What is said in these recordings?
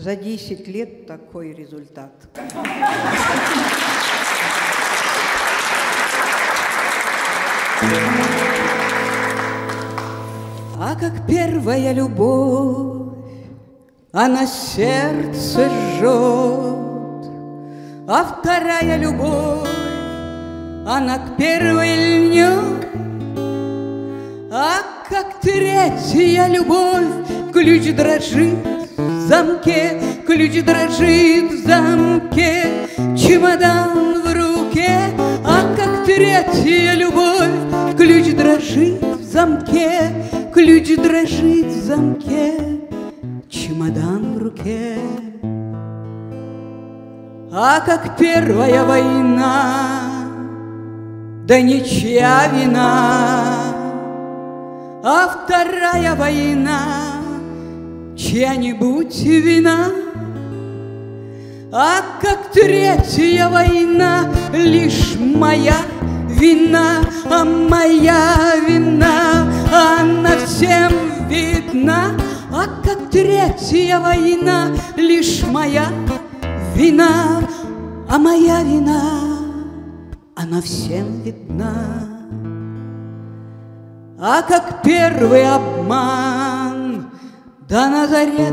За 10 лет такой результат. А как первая любовь, она сердце жжет, а вторая любовь, она к первой льнет, а как третья любовь, ключ дрожит в замке, ключ дрожит в замке, чемодан в руке, а как третья любовь, ключ дрожит в замке, ключ дрожит в замке, чемодан в руке. А как первая война, да ничья вина, а вторая война, чья-нибудь вина, а как третья война, лишь моя вина, а моя вина, она всем видна, а как третья война, лишь моя вина, а моя вина, она всем видна. А как первый обман, да на заре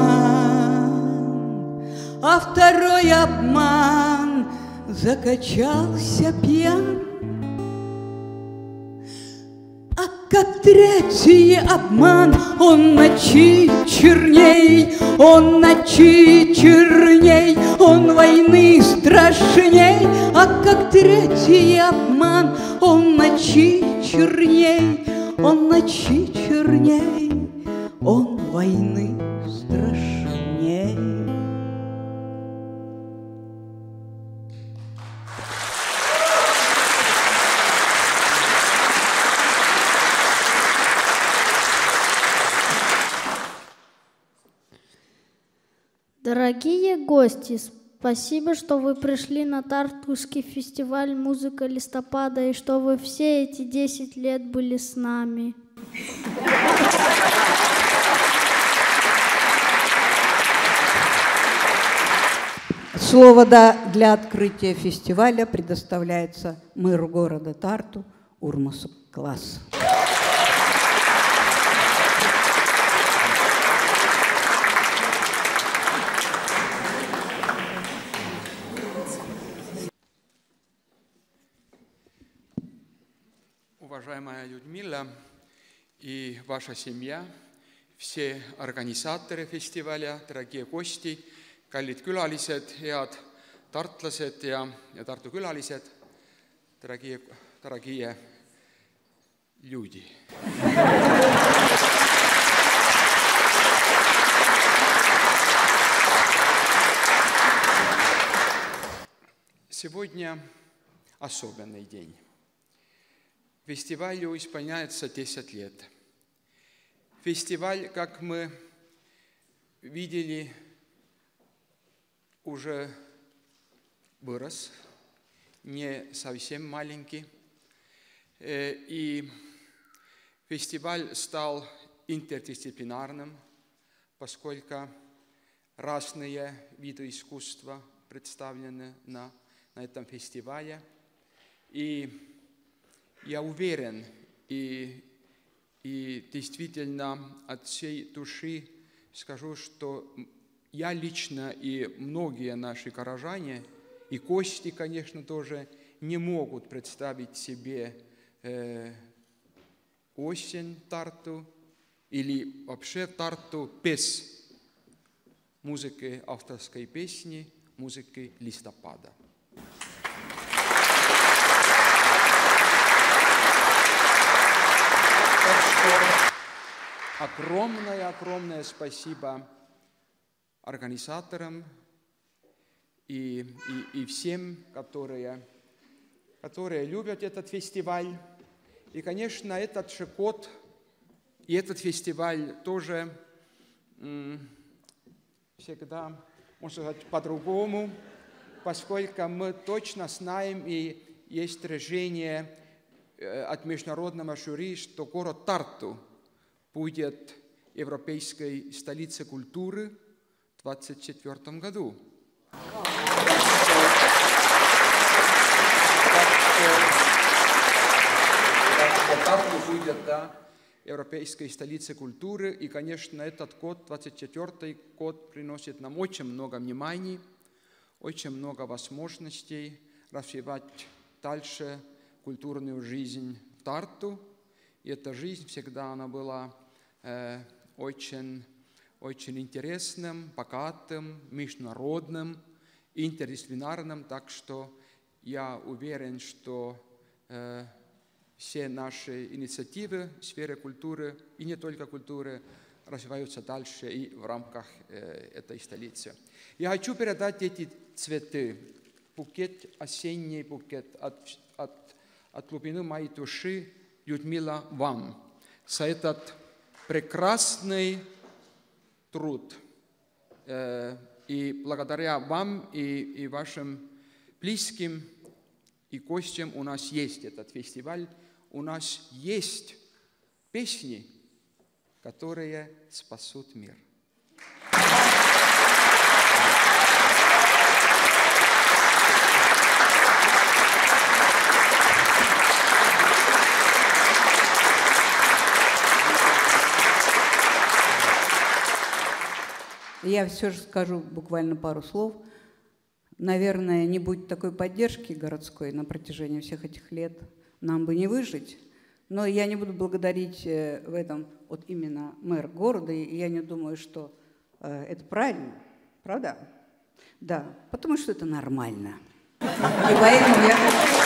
туман, а второй обман, закачался пьян. А как третий обман, он ночи черней, он ночи черней, он войны страшней. А как третий обман, он ночи черней, он ночи черней, он войны страшней. Дорогие гости, спасибо, что вы пришли на Тартусский фестиваль «Музыка листопада» и что вы все эти 10 лет были с нами. Слово для открытия фестиваля предоставляется мэру города Тарту Урмасу Классу. Уважаемая Людмила и ваша семья, все организаторы фестиваля, дорогие гости, kallid külalised, head tartlased ja Tartu külalised, дорогие люди. Сегодня особенный день. Фестивалю исполняется 10 лет. Фестиваль, как мы видели, уже вырос, не совсем маленький. И фестиваль стал интердисциплинарным, поскольку разные виды искусства представлены на этом фестивале. И я уверен и действительно от всей души скажу, что я лично и многие наши горожане, и гости, конечно, тоже не могут представить себе осень Тарту или вообще Тарту без музыки авторской песни, музыки листопада. Огромное спасибо организаторам и всем, которые любят этот фестиваль. И, конечно, этот же год и этот фестиваль тоже всегда, можно сказать, по-другому, поскольку мы точно знаем, и есть решение от международного жюри, что город Тарту будет европейской столицей культуры 2024 году. Тарту будет, да, европейской столицей культуры. И, конечно, этот год, 24-й год, приносит нам очень много внимания, очень много возможностей развивать дальше культурную жизнь в Тарту. И эта жизнь всегда она была очень интересным, богатым, международным, интердисциплинарным. Так что я уверен, что все наши инициативы в сфере культуры, и не только культуры, развиваются дальше и в рамках этой столицы. Я хочу передать эти цветы, букет, осенний букет от глубины моей души, Людмила, вам за этот прекрасный труд. И благодаря вам и вашим близким и гостям у нас есть этот фестиваль, у нас есть песни, которые спасут мир. Я все же скажу буквально пару слов. Наверное, не будь такой поддержки городской на протяжении всех этих лет, нам бы не выжить. Но я не буду благодарить в этом вот именно мэр города, и я не думаю, что это правильно. Правда? Да, потому что это нормально. И поэтому я...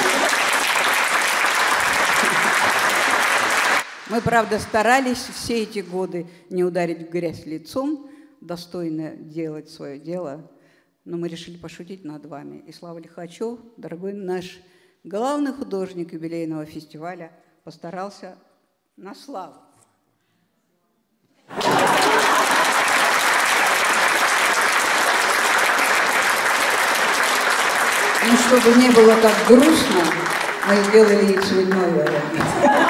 Мы, правда, старались все эти годы не ударить в грязь лицом, достойно делать свое дело, но мы решили пошутить над вами. И Слава Лихачев, дорогой наш главный художник юбилейного фестиваля, постарался на славу. Ну, чтобы не было так грустно, мы сделали цветной вариант.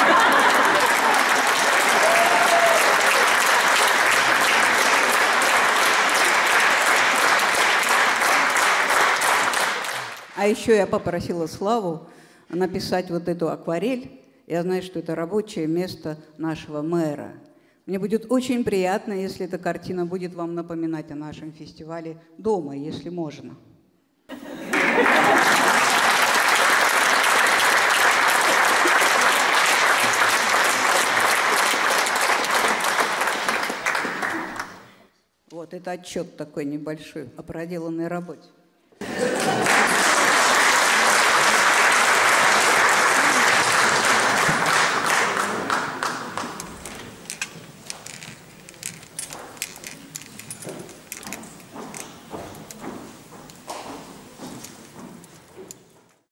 А еще я попросила Славу написать вот эту акварель. Я знаю, что это рабочее место нашего мэра. Мне будет очень приятно, если эта картина будет вам напоминать о нашем фестивале дома, если можно. Вот это отчет такой небольшой о проделанной работе.